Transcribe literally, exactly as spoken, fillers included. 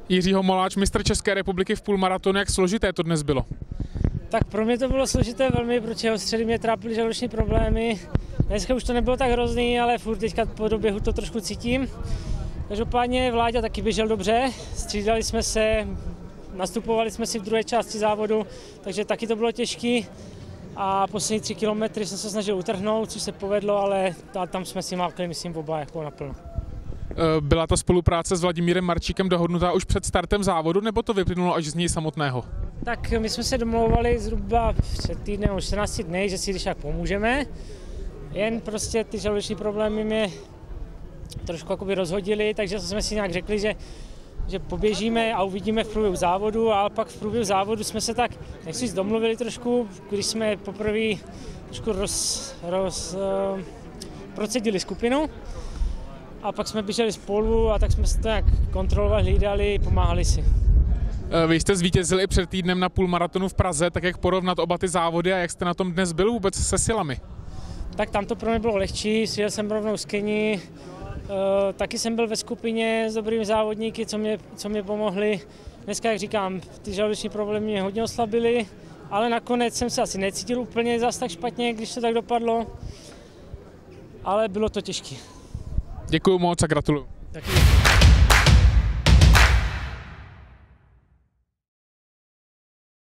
Jiří Homoláč, mistr České republiky v půlmaratonu, jak složité to dnes bylo? Tak pro mě to bylo složité velmi, protože od středy mě trápily žaludeční problémy. Dneska už to nebylo tak hrozný, ale furt teďka po doběhu to trošku cítím. Každopádně Vláďa taky běžel dobře, střídali jsme se, nastupovali jsme si v druhé části závodu, takže taky to bylo těžké. A poslední tři kilometry jsem se snažil utrhnout, což se povedlo, ale tam jsme si mákli, myslím, oba jako naplno. Byla ta spolupráce s Vladimírem Marčíkem dohodnutá už před startem závodu, nebo to vyplynulo až z něj samotného? Tak my jsme se domlouvali zhruba před týdnem, už čtrnácti dny, že si když tak pomůžeme. Jen prostě ty žaludeční problémy mě trošku jakoby rozhodily, takže jsme si nějak řekli, že, že poběžíme a uvidíme v průběhu závodu, a pak v průběhu závodu jsme se tak, jak si domluvili trošku, když jsme poprvé trošku roz, roz, uh, procedili skupinu. A pak jsme běželi spolu a tak jsme se to nějak kontrolovali, hlídali, pomáhali si. Vy jste zvítězili před týdnem na půlmaratonu v Praze, tak jak porovnat oba ty závody a jak jste na tom dnes byl vůbec se silami? Tak tam to pro mě bylo lehčí, sjel jsem rovnou z Keni, e, taky jsem byl ve skupině s dobrými závodníky, co mě, co mě pomohli. Dneska, jak říkám, ty žaludeční problémy mě hodně oslabily, ale nakonec jsem se asi necítil úplně zas tak špatně, když to tak dopadlo, ale bylo to těžké. Děkuju moc a gratuluju. Taky.